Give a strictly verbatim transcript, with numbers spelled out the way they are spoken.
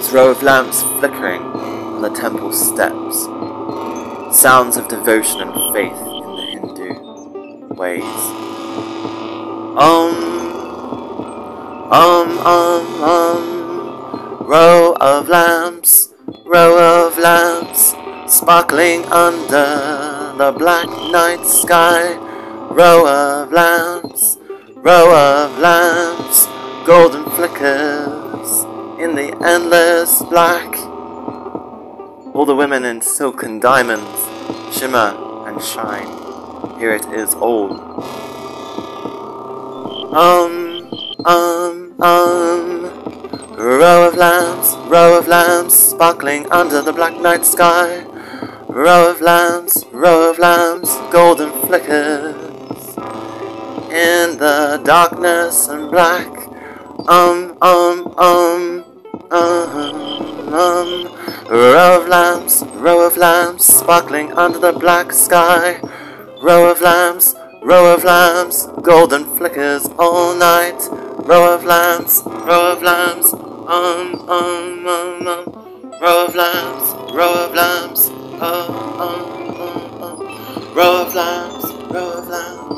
This row of lamps flickering on the temple steps. Sounds of devotion and faith in the Hindu ways. Um, um, um, um. Row of lamps, row of lamps, sparkling under the black night sky. Row of lamps, row of lamps, golden flickers in the endless black. All the women in silken diamonds shimmer and shine. Here it is all. Um, um, um. Row of lamps, row of lamps, sparkling under the black night sky. Row of lamps, row of lamps, golden flickers in the darkness and black. Um, um, um, um, um. Row of lamps, row of lamps, sparkling under the black sky. Row of lamps, row of lamps, golden flickers all night. Row of lamps, row of lamps, um, um, um, um. Row of lamps, row of lamps, um, um, um, um. Row of lamps, row of lamps.